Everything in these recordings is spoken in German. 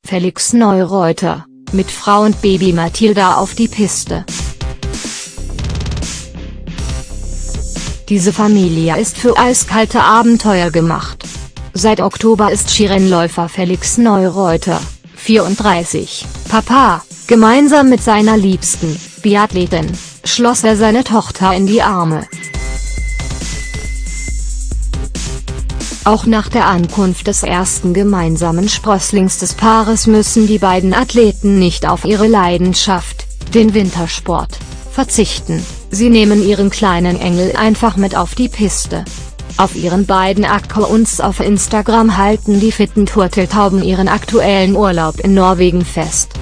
Felix Neureuter, mit Frau und Baby Mathilda auf die Piste. Diese Familie ist für eiskalte Abenteuer gemacht. Seit Oktober ist Skirennläufer Felix Neureuter, 34, Papa. Gemeinsam mit seiner Liebsten, Biathletin, schloss er seine Tochter in die Arme. Auch nach der Ankunft des ersten gemeinsamen Sprösslings des Paares müssen die beiden Athleten nicht auf ihre Leidenschaft, den Wintersport, verzichten. Sie nehmen ihren kleinen Engel einfach mit auf die Piste. Auf ihren beiden Accounts auf Instagram halten die fitten Turteltauben ihren aktuellen Urlaub in Norwegen fest.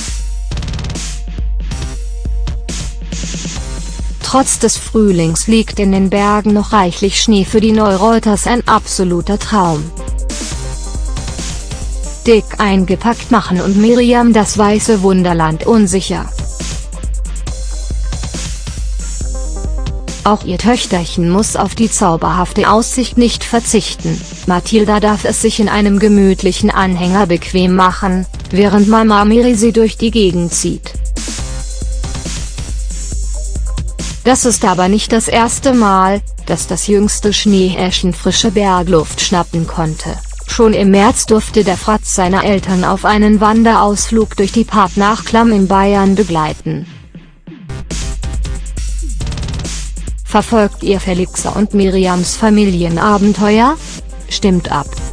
Trotz des Frühlings liegt in den Bergen noch reichlich Schnee, für die Neureuters ein absoluter Traum. Dick eingepackt machen und Miriam das weiße Wunderland unsicher. Auch ihr Töchterchen muss auf die zauberhafte Aussicht nicht verzichten. Mathilda darf es sich in einem gemütlichen Anhänger bequem machen, während Mama Miri sie durch die Gegend zieht. Das ist aber nicht das erste Mal, dass das jüngste Schneehäschen frische Bergluft schnappen konnte. Schon im März durfte der Fratz seine Eltern auf einen Wanderausflug durch die Partnachklamm in Bayern begleiten. Verfolgt ihr Felixa und Miriams Familienabenteuer? Stimmt ab!